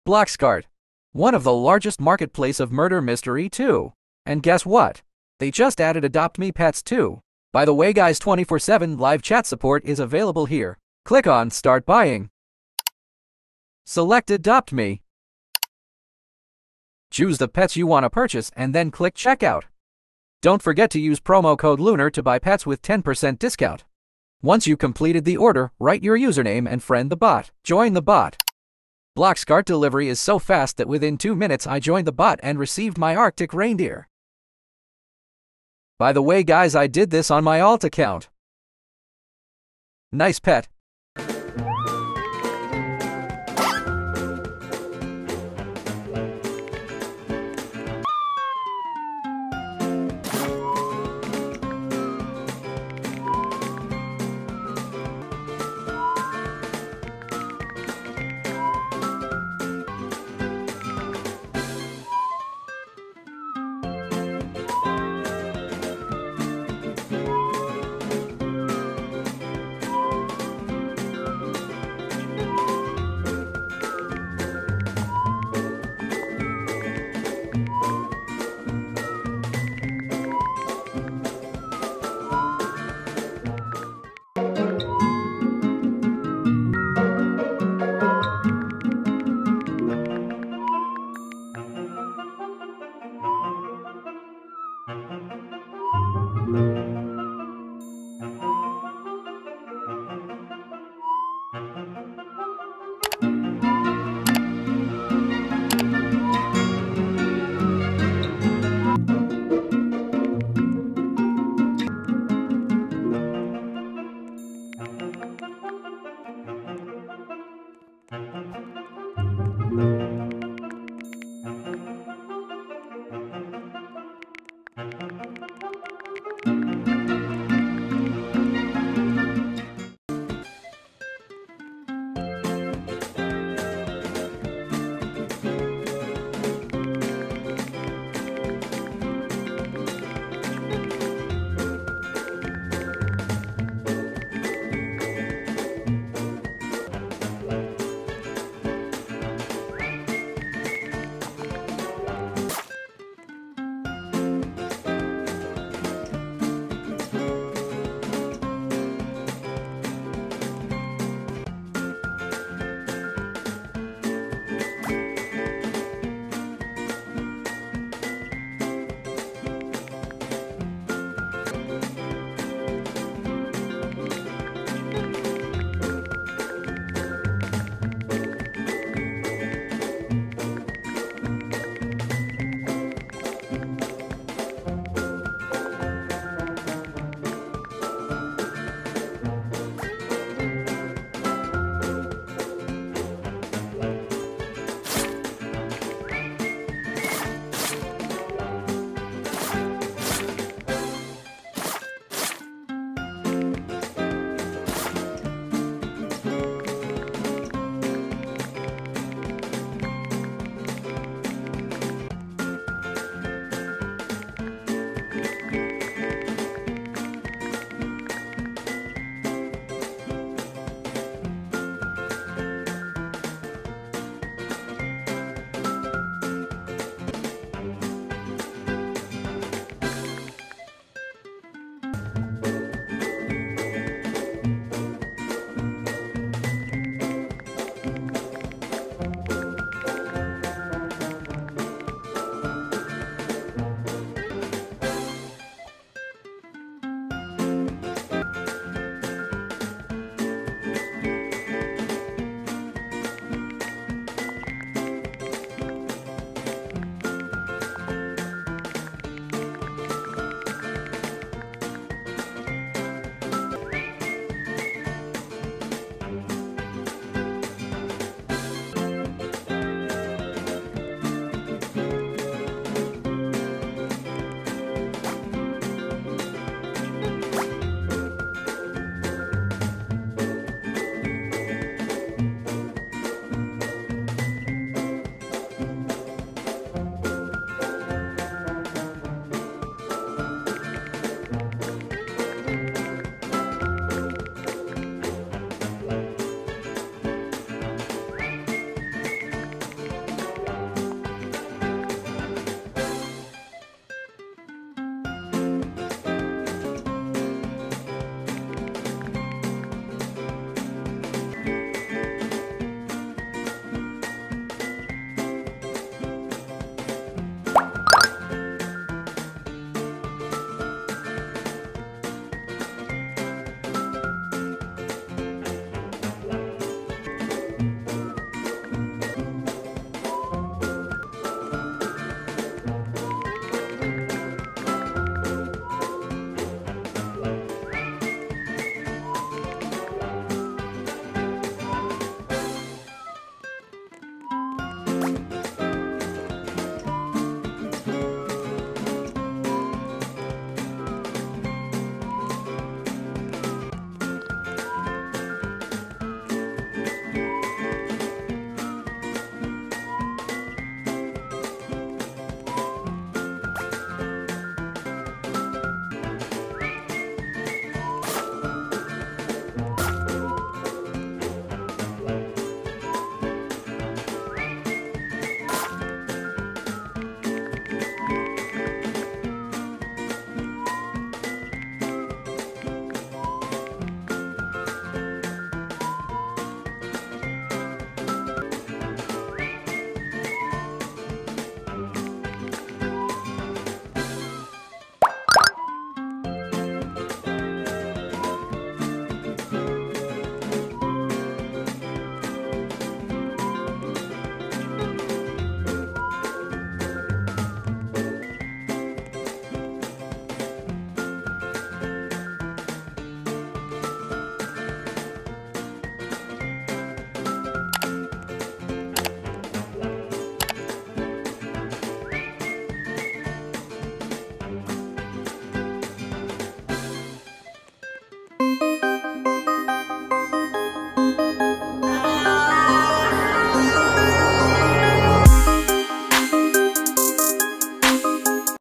Bloxcart, one of the largest marketplace of murder mystery too. And guess what? They just added Adopt Me Pets too. By the way guys, 24/7 live chat support is available here. Click on Start Buying. Select Adopt Me. Choose the pets you want to purchase and then click Checkout. Don't forget to use promo code LUNAR to buy pets with 10% discount. Once you completed the order, write your username and friend the bot. Join the bot. Bloxcart delivery is so fast that within 2 minutes I joined the bot and received my Arctic reindeer. By the way guys, I did this on my alt account. Nice pet.